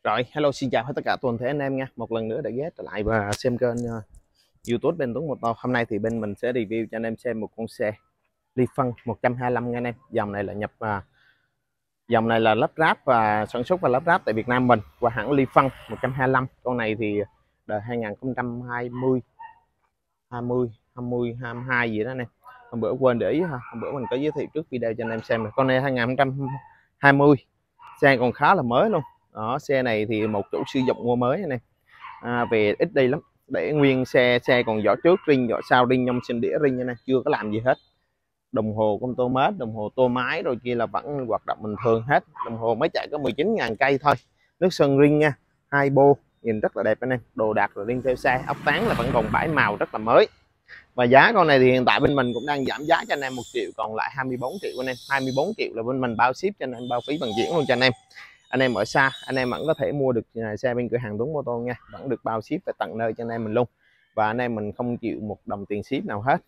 Rồi, hello xin chào hết tất cả toàn thể anh em nha. Một lần nữa đã ghé trở lại và xem kênh YouTube bên Tuấn Motor. Hôm nay thì bên mình sẽ review cho anh em xem một con xe Li Phân 125 nha anh em. Dòng này là dòng này là lắp ráp và sản xuất và lắp ráp tại Việt Nam mình qua hãng Li Phân 125. Con này thì đời 2020 22 gì đó anh em. Hôm bữa quên để ý ha. Hôm bữa mình có giới thiệu trước video cho anh em xem. Con này 2020. Xe còn khá là mới luôn. Đó, xe này thì một chủ sử dụng mua mới này, về ít đi lắm, để nguyên xe còn vỏ trước ring, vỏ sau ring, nhông sinh đĩa ring này, chưa có làm gì hết. Đồng hồ con tô mết, đồng hồ tô máy rồi kia là vẫn hoạt động bình thường hết. Đồng hồ mới chạy có 19.000 cây thôi. Nước sơn ring nha, hai bô, nhìn rất là đẹp anh em. Đồ đạc rồi riêng theo xe, ốc tán là vẫn còn bãi màu rất là mới. Và giá con này thì hiện tại bên mình cũng đang giảm giá cho anh em 1 triệu, còn lại 24 triệu anh em. 24 triệu là bên mình bao ship cho anh em, bao phí vận chuyển luôn cho anh em. Anh em ở xa anh em vẫn có thể mua được xe bên cửa hàng Tuấn Motor nha, vẫn được bao ship về tận nơi cho anh em mình luôn. Và anh em mình không chịu một đồng tiền ship nào hết.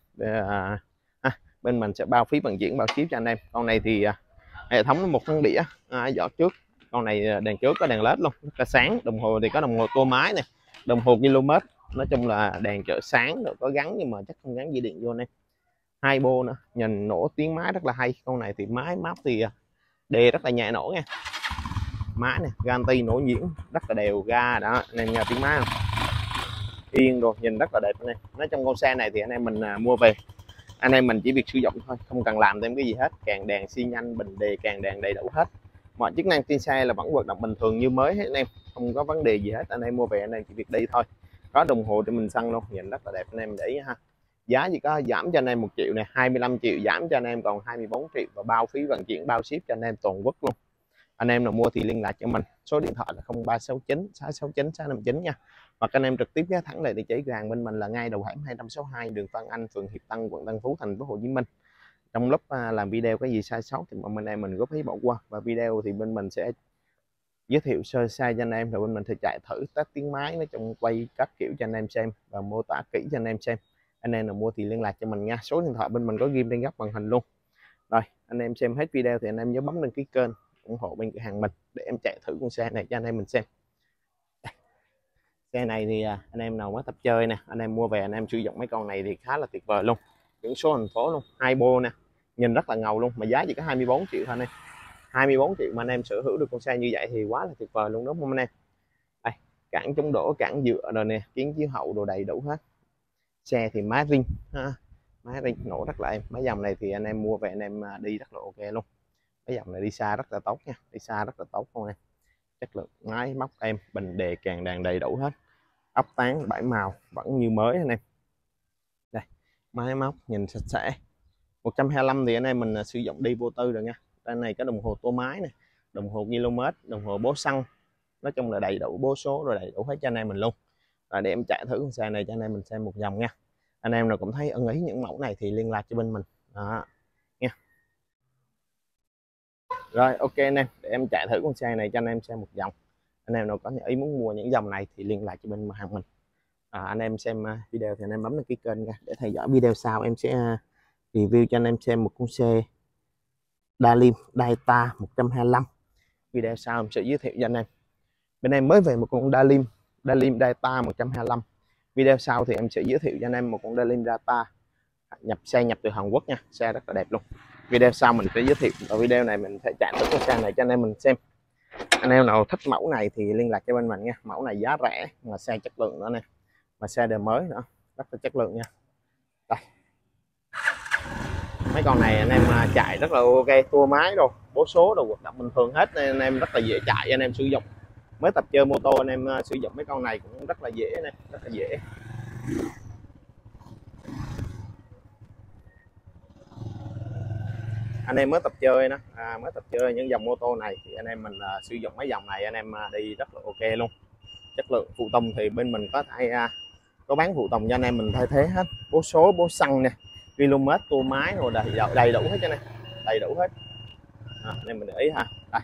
Bên mình sẽ bao phí vận chuyển, bao ship cho anh em. Con này thì hệ thống nó một thân đĩa, vỏ trước. Con này đèn trước có đèn led luôn, rất là sáng. Đồng hồ thì có đồng hồ tua máy này, đồng hồ km. Nói chung là đèn chợ sáng rồi, có gắn nhưng mà chắc không gắn dây điện vô này. Hai bô nữa, nhìn nổ tiếng máy rất là hay. Con này thì máy móc thì đề rất là nhẹ nổ nha. Máy này ganti nổ nhiễm rất là đều ga đó anh em nghe tiếng máy không, yên rồi, nhìn rất là đẹp anh em. Nói trong con xe này thì anh em mình mua về, anh em mình chỉ việc sử dụng thôi, không cần làm thêm cái gì hết. Càng đèn xi nhanh, bình đề, càng đèn đầy đủ hết, mọi chức năng trên xe là vẫn hoạt động bình thường như mới hết anh em, không có vấn đề gì hết. Anh em mua về anh em chỉ việc đi thôi. Có đồng hồ để mình xăng luôn, nhìn rất là đẹp anh em để ý ha. Giá chỉ có giảm cho anh em 1 triệu này, 25 triệu giảm cho anh em còn 24 triệu và bao phí vận chuyển, bao ship cho anh em toàn quốc luôn. Anh em nào mua thì liên lạc cho mình, số điện thoại là 0369 669 659 nha. Hoặc anh em trực tiếp ghé thẳng lại địa chỉ cửa hàng bên mình là ngay đầu hẻm 262 đường Tân Anh, phường Hiệp Tân, quận Tân Phú, thành phố Hồ Chí Minh. Trong lúc làm video có gì sai sót thì anh em mình góp ý bỏ qua, và video thì bên mình sẽ giới thiệu sơ sài cho anh em, rồi bên mình sẽ chạy thử test tiếng máy, nói chung quay các kiểu cho anh em xem và mô tả kỹ cho anh em xem. Anh em nào mua thì liên lạc cho mình nha, số điện thoại bên mình có ghim trên góc màn hình luôn. Rồi anh em xem hết video thì anh em nhớ bấm đăng ký kênh ủng hộ bên cửa hàng mình để em chạy thử con xe này cho anh em mình xem. Xe này thì anh em nào mới tập chơi nè, anh em mua về anh em sử dụng mấy con này thì khá là tuyệt vời luôn. Biển số thành phố luôn, hai bô nè, nhìn rất là ngầu luôn, mà giá chỉ có 24 triệu thôi anh em. 24 triệu mà anh em sở hữu được con xe như vậy thì quá là tuyệt vời luôn, đúng không anh em? Đây, cản chống đổ, cản dựa rồi nè, kiến chiếu hậu đồ đầy đủ hết. Xe thì má ring ha, má ring nổ rất là êm. Mấy dòng này thì anh em mua về anh em đi rất là ok luôn. Mấy dòng này đi xa rất là tốt nha, đi xa rất là tốt luôn em. Chất lượng máy móc em, bình đề, càng đàn đầy đủ hết, ốc tán bãi màu vẫn như mới anh em. Đây, máy móc nhìn sạch sẽ. 125 thì anh em mình sử dụng đi vô tư rồi nha. Đây này có đồng hồ tua máy này, đồng hồ km, đồng hồ bố xăng, nói chung là đầy đủ bố số rồi, đầy đủ hết cho anh em mình luôn. Và để em chạy thử con xe này cho anh em mình xem một vòng nha. Anh em nào cũng thấy ưng ý những mẫu này thì liên lạc cho bên mình đó nha. Rồi ok anh em, để em chạy thử con xe này cho anh em xem một vòng. Anh em nào có ý muốn mua những dòng này thì liên lạc cho bên hàng mình. Anh em xem video thì anh em bấm đăng ký kênh nha, để theo dõi video sau em sẽ review cho anh em xem một con xe Dalim Data 125. Video sau em sẽ giới thiệu cho anh em. Bên em mới về một con Dalim Data 125. Video sau thì em sẽ giới thiệu cho anh em một con Dalim Data nhập từ Hàn Quốc nha, xe rất là đẹp luôn. Video sau mình sẽ giới thiệu, ở video này mình sẽ chạy thử con xe này cho anh em mình xem. Anh em nào thích mẫu này thì liên lạc cho bên mình nha. Mẫu này giá rẻ mà xe chất lượng nữa nè, mà xe đời mới nữa, rất là chất lượng nha. Đây, mấy con này anh em chạy rất là ok, tua máy rồi bố số đồ hoạt động bình thường hết nên anh em rất là dễ chạy. Anh em sử dụng mới tập chơi mô tô anh em sử dụng mấy con này cũng rất là dễ nè, rất là dễ. Anh em mới tập chơi đó, mới tập chơi những dòng mô tô này thì anh em mình sử dụng mấy dòng này anh em đi rất là ok luôn. Chất lượng phụ tùng thì bên mình có bán phụ tùng cho anh em mình thay thế hết, bố số bố xăng nè, km, tua máy rồi đầy đủ hết cho này, đầy đủ hết. Anh em mình để ý ha. Đây,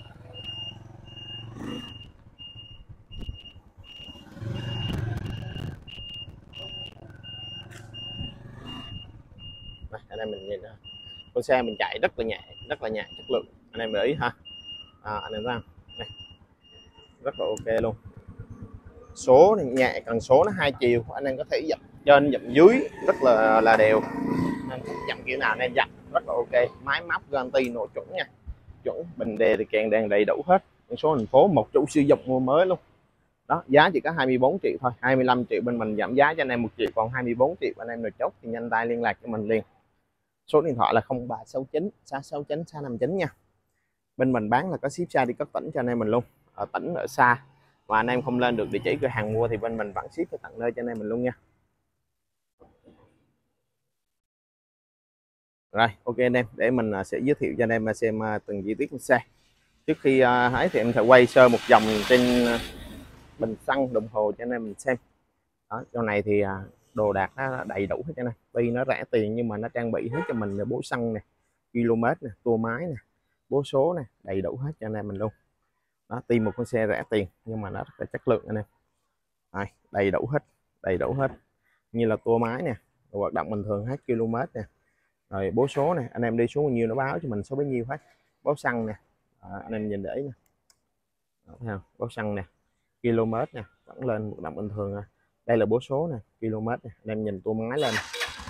anh em mình nhìn con xe mình chạy rất là nhẹ, chất lượng. Anh em để ý ha. Anh em thấy không? Này, rất là ok luôn. Số này nhẹ, cần số nó 2 chiều, anh em có thể dặm trên dặm dưới rất là đều, nên dặm kiểu nào anh em dặm rất là ok. Máy móc guarantee nội chuẩn nha, chuẩn, bình đề thì kèn đèn đầy đủ hết. Số thành phố một chủ sử dụng mua mới luôn đó, giá chỉ có 24 triệu thôi, 25 triệu bên mình giảm giá cho anh em 1 triệu, còn 24 triệu anh em nào chốt thì nhanh tay liên lạc cho mình liền. Số điện thoại là 0369 669 659 nha. Bên mình bán là có ship xa đi các tỉnh cho anh em mình luôn, ở tỉnh ở xa mà anh em không lên được địa chỉ cửa hàng mua thì bên mình vẫn ship cho tận nơi cho anh em mình luôn nha. Rồi ok anh em, để mình sẽ giới thiệu cho anh em xem từng chi tiết của xe. Trước khi ấy thì em sẽ quay sơ một vòng trên bình xăng đồng hồ cho anh em mình xem. Đó, chỗ này thì đồ đạc nó đầy đủ hết cho anh em. Tuy nó rẻ tiền nhưng mà nó trang bị hết cho mình là bố xăng nè, km nè, tua máy nè, bố số nè, đầy đủ hết cho anh em mình luôn. Đó, tuy một con xe rẻ tiền nhưng mà nó rất là chất lượng anh em. Đây, đầy đủ hết như là tua máy nè, hoạt động bình thường hết, km nè, rồi bố số nè, anh em đi xuống bao nhiêu nó báo cho mình số bấy nhiêu hết. Báo xăng nè, anh em nhìn để ý nè. Đó, thấy không? Báo xăng nè, km nè, vẫn lên hoạt động bình thường à. Đây là bố số nè, km nè, anh em nhìn tua máy lên.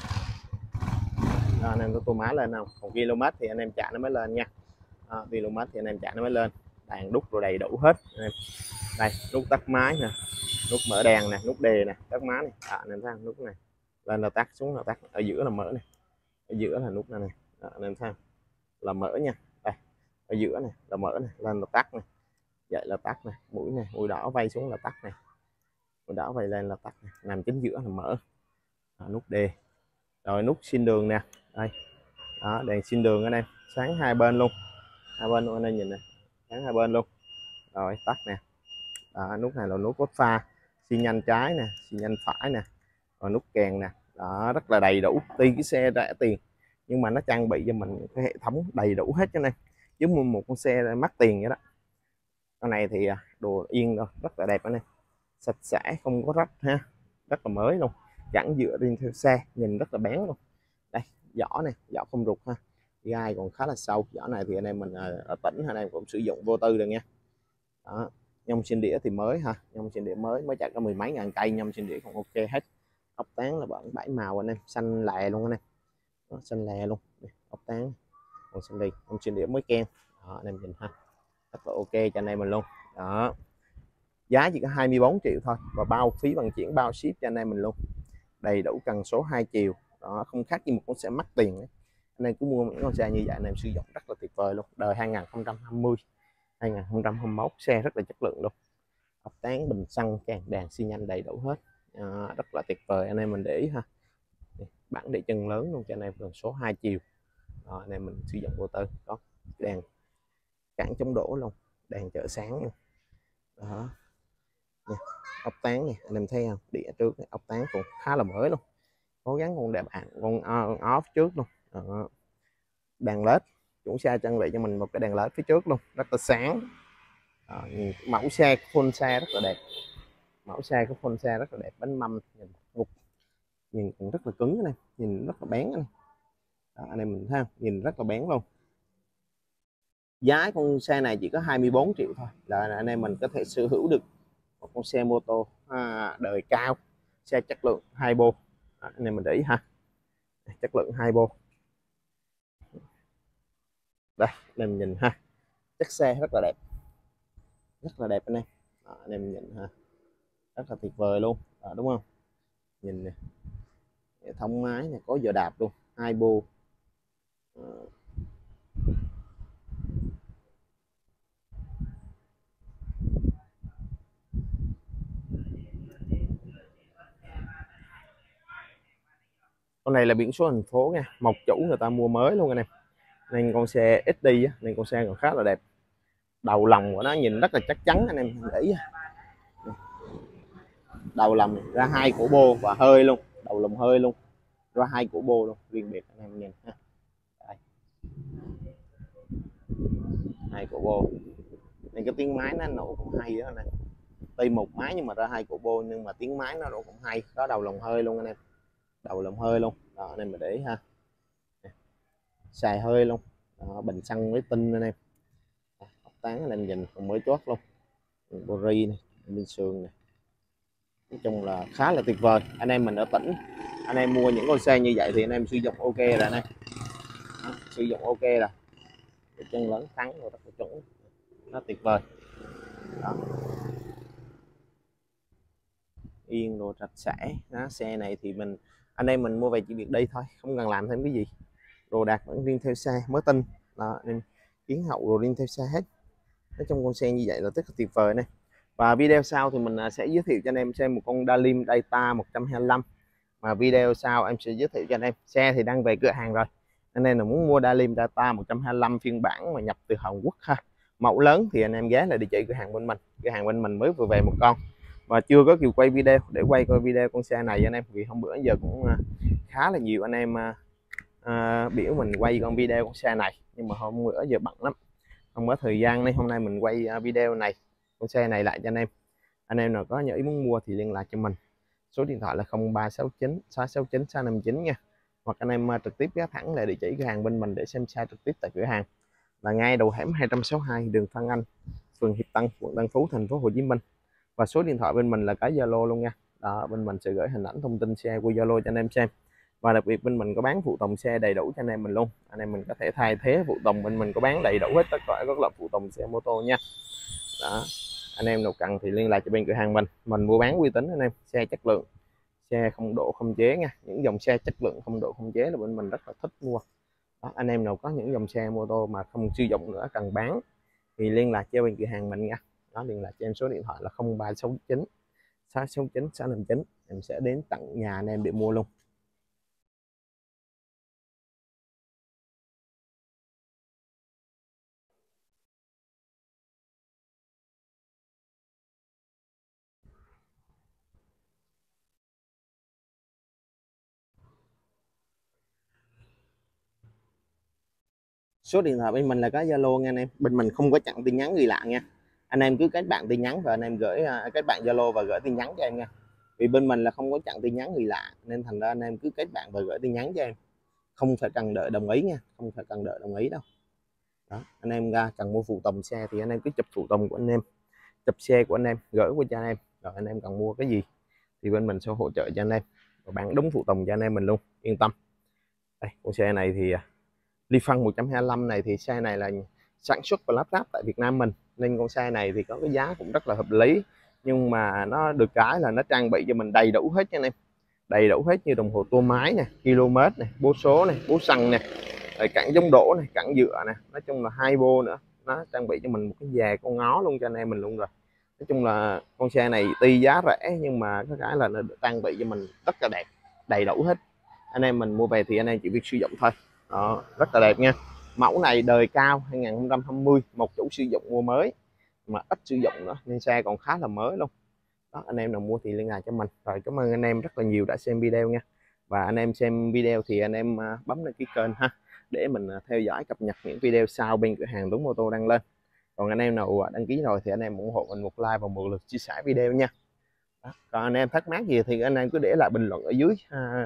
Đó, anh em có tua máy lên không, còn km thì anh em chạy nó mới lên nha. Km thì anh em chạy nó mới lên. Đèn đúc rồi đầy đủ hết anh em. Đây nút tắt máy nè, nút mở đèn nè, nút đề nè, tắt máy này, anh em thấy không? Nút này lên là tắt, xuống là tắt, ở giữa là mở này, ở giữa là nút này này. Anh em thấy không? Là mở nha. Đây ở giữa này là mở này, lên là tắt này, vậy là tắt này, mũi này, mũi đỏ vay xuống là tắt này, mũi đỏ vay lên là tắt này, nằm chính giữa là mở. Nút D, rồi nút xin đường nè, đây đó, đèn xin đường anh em, sáng hai bên luôn, anh em nhìn này, sáng hai bên luôn. Rồi tắt nè. Đó, nút này là nút bấm pha, xi nhanh trái nè, xi nhanh phải nè, rồi nút kèn nè. Đó, rất là đầy đủ. Tuy cái xe rẻ tiền nhưng mà nó trang bị cho mình cái hệ thống đầy đủ hết cho nên giống như một con xe mắc tiền vậy đó. Con này thì đồ yên rồi, rất là đẹp anh em, sạch sẽ không có rách ha, rất là mới luôn, chẳng dựa riêng theo xe, nhìn rất là bén luôn. Đây vỏ này, vỏ không rụt ha, gai còn khá là sâu. Vỏ này thì anh em mình ở tỉnh anh em cũng sử dụng vô tư được nha. Đó, nhông trên đĩa thì mới ha, nhông trên đĩa mới chạy có 10 mấy ngàn cây, nhông trên đĩa còn ok hết. Ốc tán là vẫn 7 màu anh em, xanh lè luôn anh em. Đó, xanh lè luôn. Ốc tán còn xanh lì, nhông trên đĩa mới ken. Đó, anh em nhìn ha, rất là ok cho anh em mình luôn. Đó, giá chỉ có 24 triệu thôi và bao phí vận chuyển, bao ship cho anh em mình luôn, đầy đủ cần số 2 chiều. Đó, không khác gì một con xe mắc tiền ấy. Anh em cứ mua những con xe như vậy anh em sử dụng rất là tuyệt vời luôn, đời 2020 2021, xe rất là chất lượng luôn. Ốc tán, bình xăng, càng đèn xi nhanh đầy đủ hết. Rất là tuyệt vời anh em mình để ý ha. Bản để chân lớn luôn cho anh em, cần số 2 chiều. Đó, anh em mình sử dụng vô tư, có đèn cản chống đổ luôn, đèn chợ sáng luôn. Đó nha. Ốc tán nè, anh em thấy không, đĩa trước này, ốc tán cũng khá là mới luôn, cố gắng con đẹp con off trước luôn. Đó. Đèn led, chủ xe trang bị cho mình một cái đèn led phía trước luôn, rất là sáng. Đó, mẫu xe full xe rất là đẹp, mẫu xe của full xe rất là đẹp. Bánh mâm nhìn ngục, nhìn cũng rất là cứng này, nhìn rất là bén này. Đó, anh em mình thấy không, nhìn rất là bén luôn. Giá con xe này chỉ có 24 triệu thôi là anh em mình có thể sở hữu được một con xe mô tô đời cao, xe chất lượng hai bô. Anh em mình để ý ha, chất lượng hai bô. Đây anh em nhìn ha, chất xe rất là đẹp, rất là đẹp anh em. Anh em nhìn ha, rất là tuyệt vời luôn. Đúng không, nhìn nè, hệ thống máy này, có giờ đạp luôn, hai bô. Con này là biển số thành phố nha, một chủ người ta mua mới luôn anh em, nên con xe ít đi á, nên con xe còn khá là đẹp. Đầu lòng của nó nhìn rất là chắc chắn anh em để ý. Đầu lòng ra hai cổ bô và hơi luôn, đầu lồng hơi luôn, ra hai cổ bô luôn riêng biệt anh em nhìn ha. Đây. Hai cổ bô nên cái tiếng máy nó nổ cũng hay đó anh em, tuy một máy nhưng mà ra hai cổ bô nhưng mà tiếng máy nó nổ cũng hay. Có đầu lồng hơi luôn anh em, đầu lồng hơi luôn. Đó, anh em mình để ý ha, xài hơi luôn. Đó, bình xăng với tinh anh em. Ốc tán anh em nhìn còn mới chốt luôn, bori này, bên sườn này, nói chung là khá là tuyệt vời. Anh em mình ở tỉnh, anh em mua những con xe như vậy thì anh em sử dụng ok rồi anh em. Sử dụng ok rồi, chân lớn thắng rồi, rất là chuẩn, nó tuyệt vời. Đó. Yên rồi sạch sẽ. Đó, xe này thì anh em mình mua về chỉ việc đi thôi, không cần làm thêm cái gì, đồ đạc vẫn riêng theo xe mới tinh. Đó, nên kiến hậu rồi riêng theo xe hết. Nói chung con xe như vậy là rất là tuyệt vời này. Và video sau thì mình sẽ giới thiệu cho anh em xem một con Dalim Data 125. Mà video sau em sẽ giới thiệu cho anh em. Xe thì đang về cửa hàng rồi, anh em là muốn mua Dalim Data 125 phiên bản mà nhập từ Hàn Quốc ha, mẫu lớn thì anh em ghé là địa chỉ cửa hàng bên mình. Cửa hàng bên mình mới vừa về một con và chưa có kịp quay video để quay coi video con xe này anh em, vì hôm bữa giờ cũng khá là nhiều anh em biểu mình quay con video con xe này, nhưng mà hôm bữa giờ bận lắm, không có thời gian nên hôm nay mình quay video này con xe này lại cho anh em. Anh em nào có nhớ ý muốn mua thì liên lạc cho mình, số điện thoại là 0369 669 659 nha, hoặc anh em trực tiếp ghé thẳng lại địa chỉ cửa hàng bên mình để xem xe trực tiếp tại cửa hàng là ngay đầu hẻm 262 đường Phan Anh, phường Hiệp Tân, quận Tân Phú, thành phố Hồ Chí Minh. Và số điện thoại bên mình là cái Zalo luôn nha. Đó, bên mình sẽ gửi hình ảnh thông tin xe qua Zalo cho anh em xem. Và đặc biệt bên mình có bán phụ tùng xe đầy đủ cho anh em mình luôn, anh em mình có thể thay thế phụ tùng, bên mình có bán đầy đủ hết tất cả các loại phụ tùng xe mô tô nha. Đó, anh em nào cần thì liên lạc cho bên cửa hàng mình mua bán uy tín anh em, xe chất lượng, xe không độ không chế nha. Những dòng xe chất lượng không độ không chế là bên mình rất là thích mua. Đó, anh em nào có những dòng xe mô tô mà không sử dụng nữa cần bán thì liên lạc cho bên cửa hàng mình nha. Đó, liên lạc cho em số điện thoại là 0369 669 659, em sẽ đến tận nhà anh em để mua luôn. Số điện thoại bên mình là có Zalo nha anh em, bên mình không có chặn tin nhắn ghi lạ nha. Anh em cứ kết bạn tin nhắn và anh em gửi kết bạn Zalo và gửi tin nhắn cho em nha, vì bên mình là không có chặn tin nhắn ghi lạ nên thành ra anh em cứ kết bạn và gửi tin nhắn cho em, không phải cần đợi đồng ý nha, không phải cần đợi đồng ý đâu. Đó, anh em ra cần mua phụ tùng xe thì anh em cứ chụp phụ tùng của anh em, chụp xe của anh em gửi qua cho anh em, rồi anh em cần mua cái gì thì bên mình sẽ hỗ trợ cho anh em và bán đúng phụ tùng cho anh em mình luôn, yên tâm. Đây, con xe này thì Lifan 125 này thì xe này là sản xuất và lắp ráp tại Việt Nam mình, nên con xe này thì có cái giá cũng rất là hợp lý, nhưng mà nó được cái là nó trang bị cho mình đầy đủ hết cho anh em, đầy đủ hết như đồng hồ tua máy nè, km này, bố số này, bố xăng nè, cẳng chống đổ này, cẳng dựa nè, nói chung là hai bô nữa, nó trang bị cho mình một cái về con ngó luôn cho anh em mình luôn rồi. Nói chung là con xe này tuy giá rẻ nhưng mà cái là nó được trang bị cho mình rất là đẹp, đầy đủ hết, anh em mình mua về thì anh em chỉ việc sử dụng thôi. Đó, rất là đẹp nha. Mẫu này đời cao 2020, một chủ sử dụng mua mới mà ít sử dụng nữa nên xe còn khá là mới luôn. Đó, anh em nào mua thì liên lạc cho mình. Rồi, cảm ơn anh em rất là nhiều đã xem video nha. Và anh em xem video thì anh em bấm đăng ký kênh ha, để mình theo dõi cập nhật những video sau bên cửa hàng Tuấn Mô Tô đăng lên. Còn anh em nào đăng ký rồi thì anh em ủng hộ mình một like và một lượt chia sẻ video nha. Đó. Còn anh em thắc mắc gì thì anh em cứ để lại bình luận ở dưới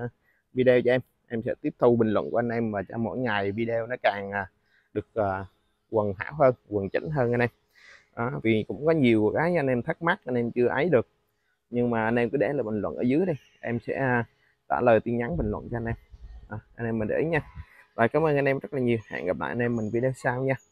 video cho em sẽ tiếp thu bình luận của anh em, và cho mỗi ngày video nó càng được hoàn hảo hơn, hoàn chỉnh hơn anh em. Đó, vì cũng có nhiều cái anh em thắc mắc anh em chưa ấy được, nhưng mà anh em cứ để lại bình luận ở dưới đi, em sẽ trả lời tin nhắn bình luận cho anh em. Anh em mình để ý nha. Và cảm ơn anh em rất là nhiều, hẹn gặp lại anh em mình video sau nha.